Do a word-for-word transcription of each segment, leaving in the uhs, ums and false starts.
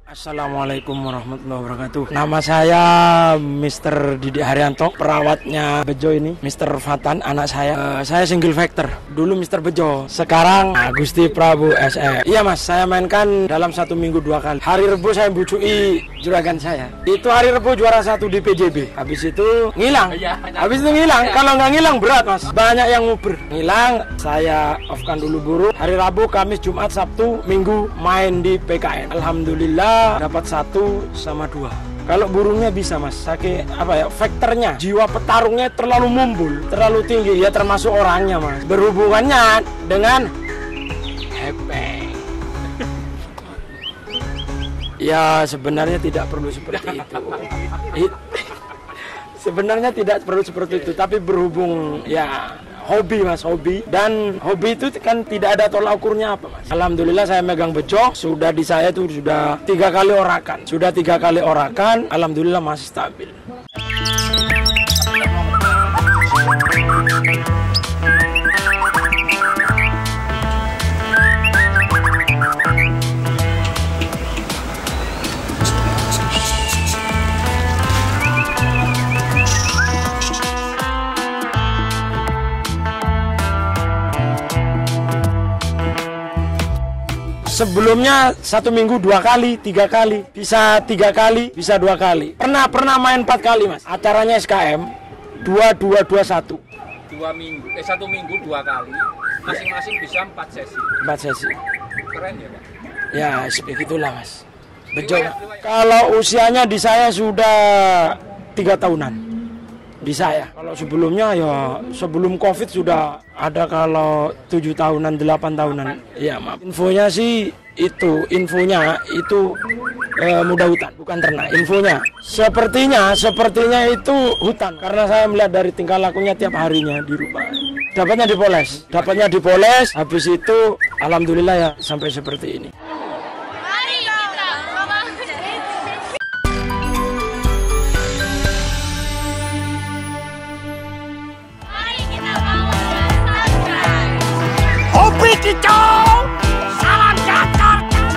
Assalamualaikum warahmatullahi wabarakatuh. Nama saya Mister Didi Haryanto, perawatnya Bejo ini. Mister Fatan, anak saya. Uh, saya single factor. Dulu Mister Bejo, sekarang Agusti Prabu S E. Iya mas, saya mainkan dalam satu minggu dua kali. Hari Rebo saya bucui juragan saya. Itu hari Rebo juara satu di P J B. Habis itu ngilang. Habis itu ngilang. Kalau nggak ngilang berat mas. Banyak yang nguber. Ngilang, saya offkan dulu burung. Hari Rabu, Kamis, Jumat, Sabtu, Minggu main di P K N. Alhamdulillah dapat satu sama dua. Kalau burungnya bisa mas, sakit apa ya, faktornya, jiwa petarungnya terlalu mumbul, terlalu tinggi, ya termasuk orangnya mas. Berhubungannya dengan hepeng. Ya sebenarnya tidak perlu seperti itu. Sebenarnya tidak perlu seperti itu, tapi berhubung ya hobi mas, hobi. Dan hobi itu kan tidak ada tolak ukurnya apa mas. Alhamdulillah saya megang Bejo, sudah di saya itu sudah tiga kali orakan. Sudah tiga kali orakan, alhamdulillah masih stabil. Sebelumnya satu minggu dua kali, tiga kali, bisa tiga kali, bisa dua kali. Pernah pernah main empat kali mas. Acaranya S K M dua dua dua satu. Dua minggu, eh satu minggu dua kali, masing-masing bisa empat sesi. Empat sesi. Keren ya pak? Ya begitulah mas. Bejo. Kalau usianya di saya sudah tiga tahunan. Di saya. Kalau sebelumnya ya sebelum Covid sudah ada kalau tujuh tahunan, delapan tahunan. Ya maaf. Infonya sih itu, infonya itu eh, muda hutan, bukan ternak. Infonya sepertinya, sepertinya itu hutan. Karena saya melihat dari tingkah lakunya tiap harinya di rumah. Dapatnya dipoles, dapatnya dipoles. Habis itu, alhamdulillah ya sampai seperti ini. Hobi Kicau, salam Jakarta.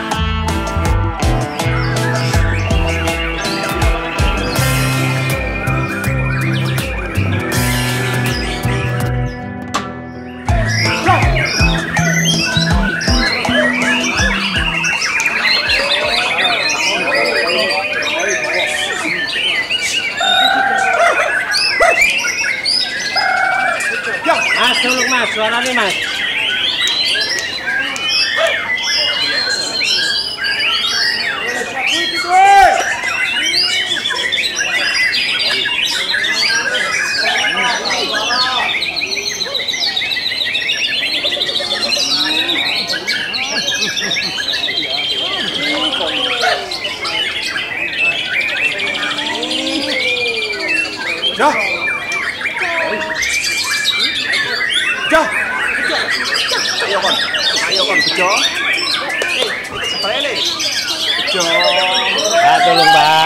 Mas, tolong mas, suaranya mas. Dah. Dah. Ayo kon. Ayo kon Bejo. Eh, sepele. Bejo. Ah, tolong mbak.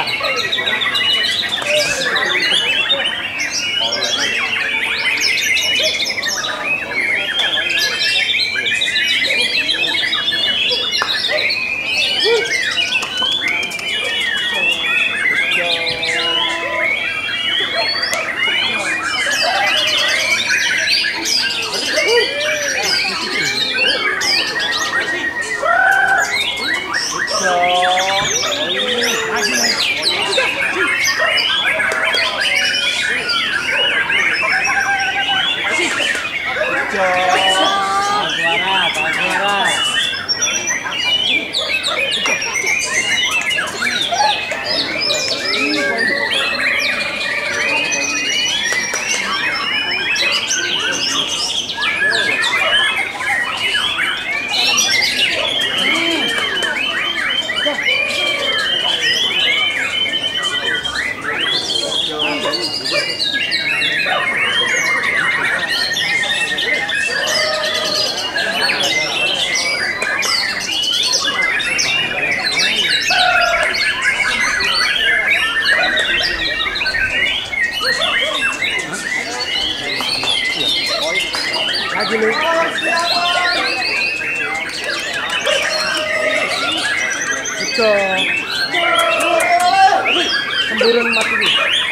Lagi lu. Betul. semburan mati ini.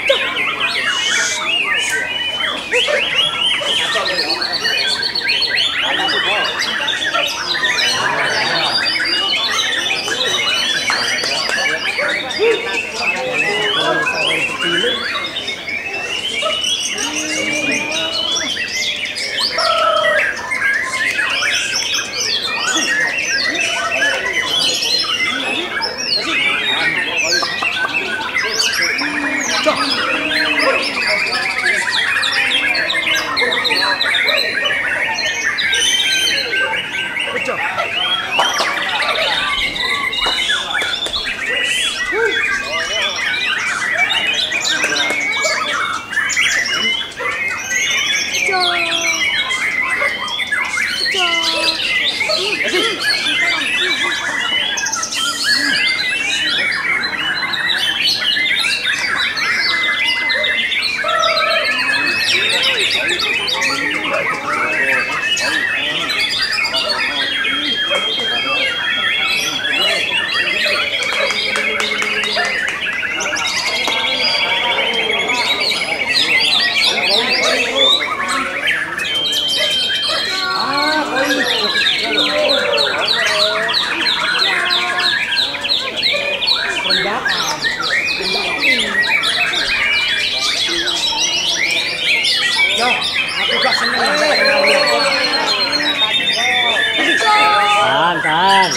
Tahan, tahan.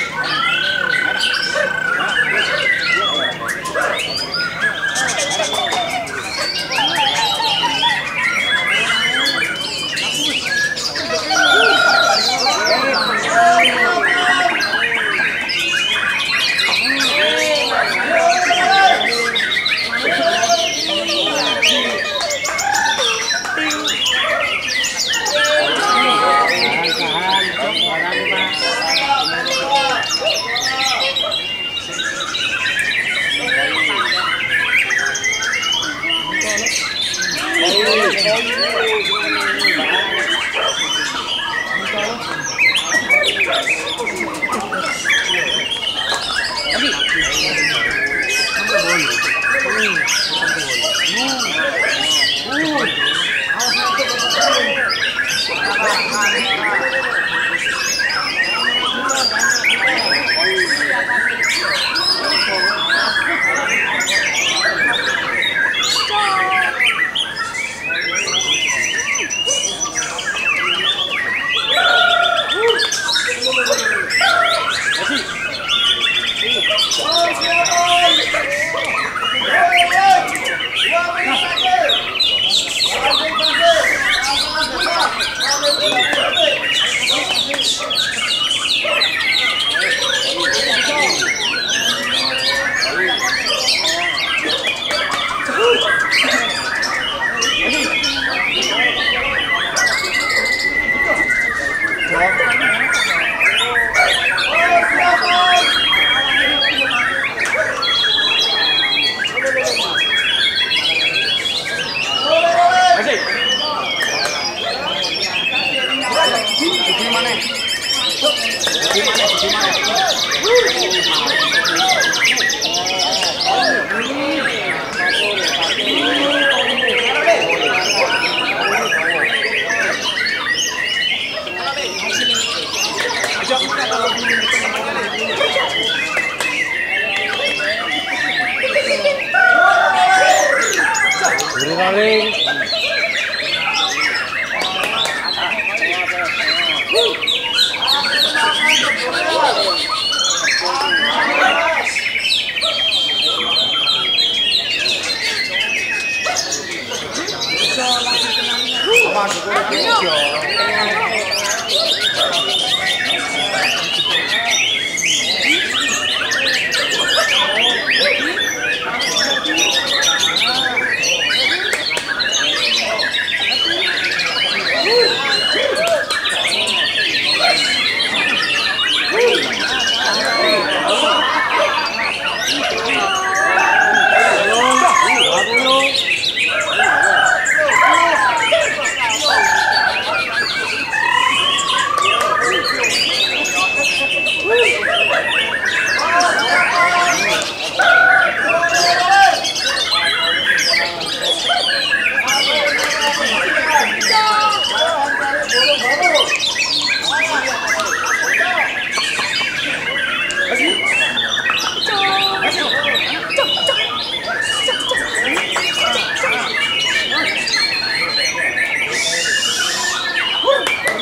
Rolling.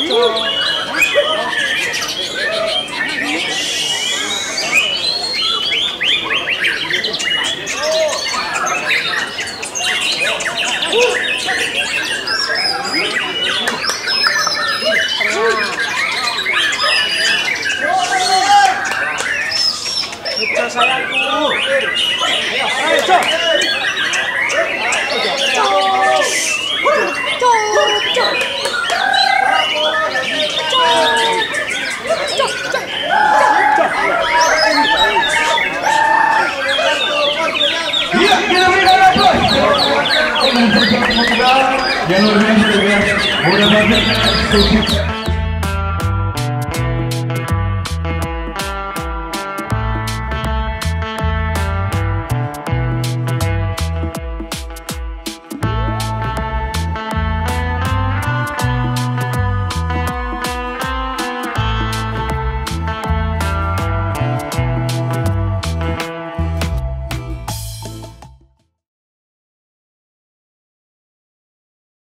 Bejo sayangku. Ayo, ayo, Yang luar biasa, mudah-mudahan